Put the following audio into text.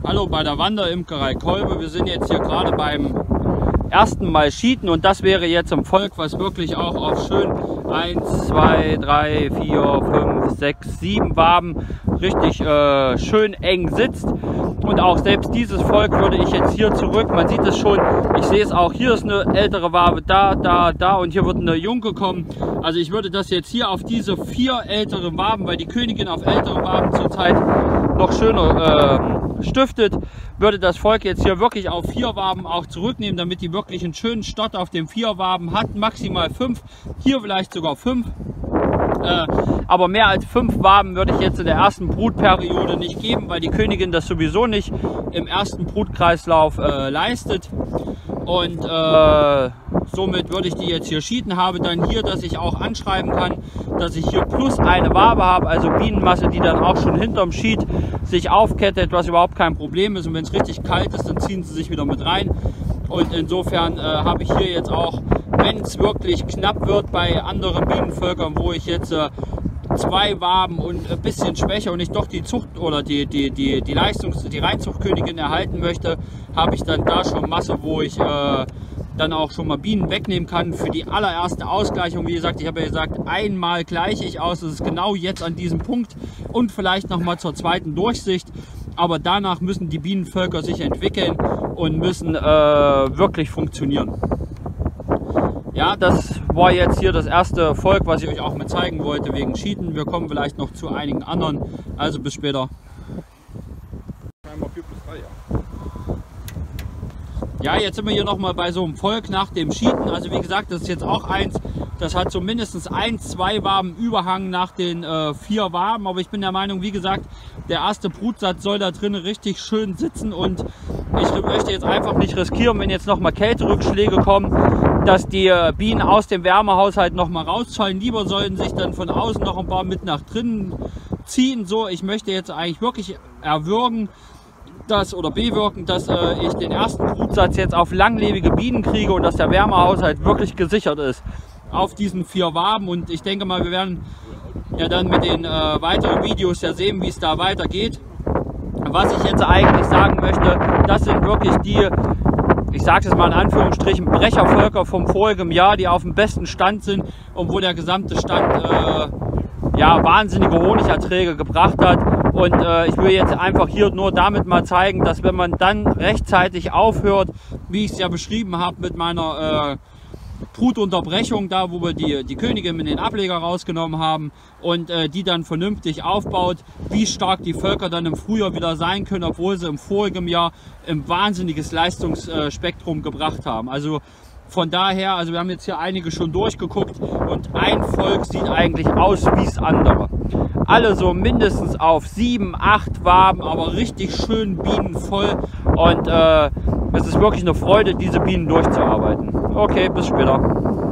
Hallo bei der Wanderimkerei Kolbe. Wir sind jetzt hier gerade beim ersten Mal Schieten und das wäre jetzt ein Volk, was wirklich auch auf schön 1, 2, 3, 4, 5, 6, 7 Waben richtig schön eng sitzt. Und auch selbst dieses Volk würde ich jetzt hier zurück, man sieht es schon, ich sehe es auch, hier ist eine ältere Wabe, da und hier wird eine Junge kommen. Also ich würde das jetzt hier auf diese 4 älteren Waben, weil die Königin auf ältere Waben zurzeit noch schöner stiftet, würde das Volk jetzt hier wirklich auf 4 Waben auch zurücknehmen, damit die wirklich einen schönen Start auf den 4 Waben hat, maximal 5, hier vielleicht sogar 5. Aber mehr als 5 Waben würde ich jetzt in der ersten Brutperiode nicht geben, weil die Königin das sowieso nicht im ersten Brutkreislauf leistet. Und somit würde ich die jetzt hier schieden, habe dann hier, dass ich auch anschreiben kann, dass ich hier plus eine Wabe habe, also Bienenmasse, die dann auch schon hinterm Schied sich aufkettet, was überhaupt kein Problem ist. Und wenn es richtig kalt ist, dann ziehen sie sich wieder mit rein. Und insofern habe ich hier jetzt auch, wenn es wirklich knapp wird bei anderen Bienenvölkern, wo ich jetzt 2 Waben und ein bisschen schwächer und ich doch die Zucht oder die Reinzuchtkönigin erhalten möchte, habe ich dann da schon Masse, wo ich dann auch schon mal Bienen wegnehmen kann für die allererste Ausgleichung. Wie gesagt, ich habe ja gesagt, einmal gleiche ich aus, das ist genau jetzt an diesem Punkt und vielleicht noch mal zur zweiten Durchsicht. Aber danach müssen die Bienenvölker sich entwickeln und müssen wirklich funktionieren. Ja, das war jetzt hier das erste Volk, was ich euch auch mit zeigen wollte wegen Schieden. Wir kommen vielleicht noch zu einigen anderen. Also bis später. Ja, jetzt sind wir hier nochmal bei so einem Volk nach dem Schieden. Also wie gesagt, das ist jetzt auch eins, das hat so mindestens 1, 2 Waben Überhang nach den 4 Waben. Aber ich bin der Meinung, wie gesagt, der erste Brutsatz soll da drin richtig schön sitzen. Und ich möchte jetzt einfach nicht riskieren, wenn jetzt nochmal Kälterückschläge kommen, dass die Bienen aus dem Wärmehaushalt nochmal rausschallen. Lieber sollten sich dann von außen noch ein paar mit nach drinnen ziehen. So, ich möchte jetzt eigentlich wirklich erwürgen, bewirken, dass ich den ersten Brutsatz jetzt auf langlebige Bienen kriege und dass der Wärmehaushalt wirklich gesichert ist auf diesen 4 Waben. Und ich denke mal, wir werden ja dann mit den weiteren Videos ja sehen, wie es da weitergeht. Was ich jetzt eigentlich sagen möchte, das sind wirklich die, ich sage es mal in Anführungsstrichen, Brechervölker vom vorigen Jahr, die auf dem besten Stand sind und wo der gesamte Stand ja, wahnsinnige Honigerträge gebracht hat. Und ich will jetzt einfach hier nur damit mal zeigen, dass wenn man dann rechtzeitig aufhört, wie ich es ja beschrieben habe mit meiner Brutunterbrechung, da wo wir die Königin mit den Ableger rausgenommen haben und die dann vernünftig aufbaut, wie stark die Völker dann im Frühjahr wieder sein können, obwohl sie im vorigen Jahr ein wahnsinniges Leistungsspektrum gebracht haben. Also von daher, also wir haben jetzt hier einige schon durchgeguckt und ein Volk sieht eigentlich aus wie das andere. Alle so mindestens auf 7, 8 Waben, aber richtig schön bienenvoll und es ist wirklich eine Freude, diese Bienen durchzuarbeiten. Okay, bis später.